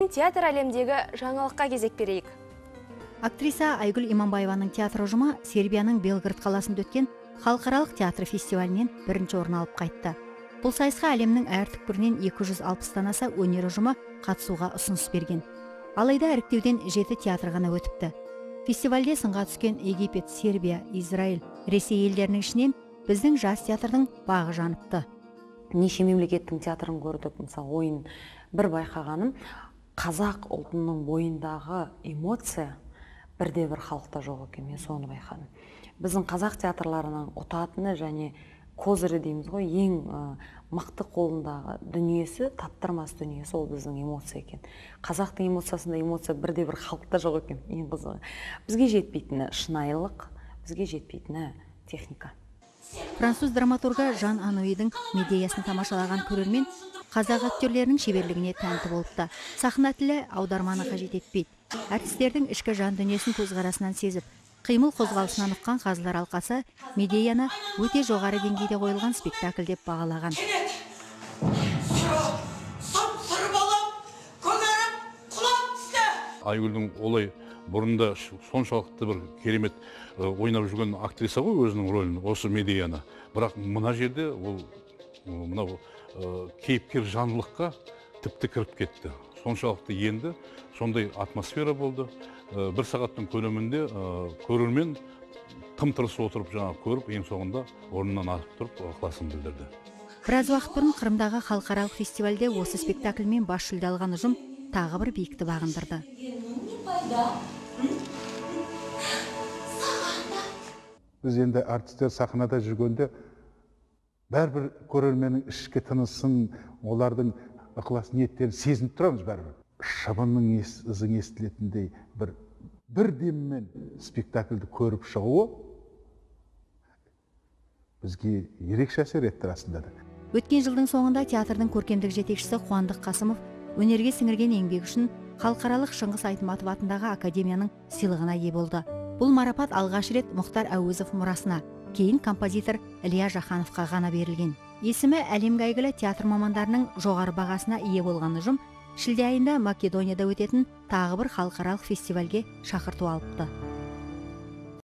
Театр әлемдегі жаңалыққа кезек берейік. Актриса Айгүл Иманбаеваның театр ұжымы Сербияның Белград қаласында өткен халықаралық театр фестивалінен бірінші орын алып қайтты. Бұл сайысқа әлемнің әр түкпірінен 260-тан аса өнер ұжымы қатысуға ұсыныс берген. Алайда іріктеуден 7 театр ғана өтіпті. Фестивальде сынға түскен Египет, Сербия, Израиль, Ресей елдерінің ішінен біздің жас театрдың бағы жаныпты. Неше мемлекеттің театрын көрдік, мысалы ойын бір байқағаным, қазақ ұлтының бойындағы эмоция бірде-бір халықта жоқ екен, мен соны байқадым. Біздің қазақ театрларының ұтатыны және козыры дейміз ғой, ең мықты қолындағы дүниесі, таптырмас дүниесі ол біздің эмоция екен. Қазақтың эмоциясында эмоция бірде-бір халықта жоқ екен, ең қызығы. Бізге жетпейтіні шынайылық, бізге жетпейтіні техника. Француз драматургы Жан Ануидің Медеясын тамашалаған көрермен қазақ актерлерінің шеберлігіне тәнті болыпты. Сахна тілі аударманы қажет етпейді. Әртістердің ішкі жан дүниесін көзқарасынан сезіп, қимыл қозғалысынан ұққан қазылар алқасы Медеяны өте жоғары деңгейде қойылған спектакль деп бағалаған. Айгүлдің олай бұрында соншалықты бір керемет ойнап жүрген актриса ғой өзінің рөлін, осы Медеяны. Бірақ мына жерде ол мынау кейіпкер жанлыққа тіпті кіріп кетті. Соншалықты енді сондай атмосфера болды. Бір сағаттың көлемінде көрермен тым-тырыс отырып жаңа көріп, ең соңында орнынан атып тұрып ықыласын білдірді. Біраз уақыт бұрын Қырымдағы халықаралық фестивальде осы спектакльмен бас жүлде алған ұжым тағы бір биікті бағындырды. Біз енді артистер сахнада жүргенде бәрібір көрерменнің ішкі тынысын, олардың ықылас ниеттерін сезініп тұрамыз бәрібір. Шыбынның ізің естілетіндей бір деммен спектакльді көріп шығуы бізге ерекше әсер етті расында да. Өткен жылдың соңында театрдың көркемдік жетекшісі Қуандық Қасымов өнерге сіңірген еңбегі үшін халықаралық Шыңғыс Айтматов атындағы академияның сыйлығына ие болды. Бұл марапат алғаш рет Мұхтар Әуезов мұрасына, кейін композитор Илья Жақановқа ғана берілген. Есімі әлемге әйгілі театр мамандарының жоғары бағасына ие болған ұжым шілде айында Македонияда өтетін тағы бір халықаралық фестивальге шақырту алыпты.